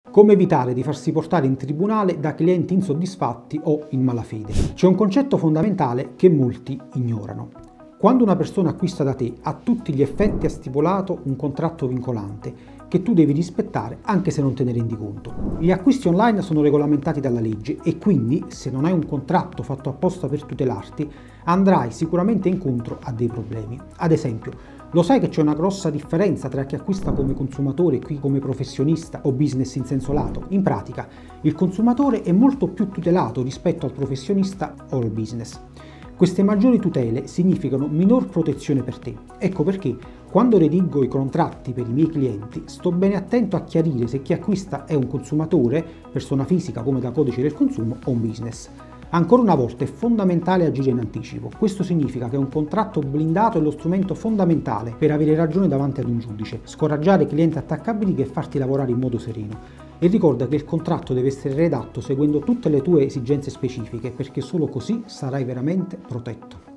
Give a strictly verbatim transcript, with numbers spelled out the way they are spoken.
Come evitare di farsi portare in tribunale da clienti insoddisfatti o in malafede? C'è un concetto fondamentale che molti ignorano. Quando una persona acquista da te, a tutti gli effetti ha stipulato un contratto vincolante che tu devi rispettare anche se non te ne rendi conto. Gli acquisti online sono regolamentati dalla legge e quindi, se non hai un contratto fatto apposta per tutelarti, andrai sicuramente incontro a dei problemi. Ad esempio, lo sai che c'è una grossa differenza tra chi acquista come consumatore e chi come professionista o business in senso lato? In pratica, il consumatore è molto più tutelato rispetto al professionista o al business. Queste maggiori tutele significano minor protezione per te. Ecco perché, quando redigo i contratti per i miei clienti, sto bene attento a chiarire se chi acquista è un consumatore, persona fisica come da codice del consumo, o un business. Ancora una volta è fondamentale agire in anticipo. Questo significa che un contratto blindato è lo strumento fondamentale per avere ragione davanti ad un giudice, scoraggiare clienti attaccabili e farti lavorare in modo sereno. E ricorda che il contratto deve essere redatto seguendo tutte le tue esigenze specifiche, perché solo così sarai veramente protetto.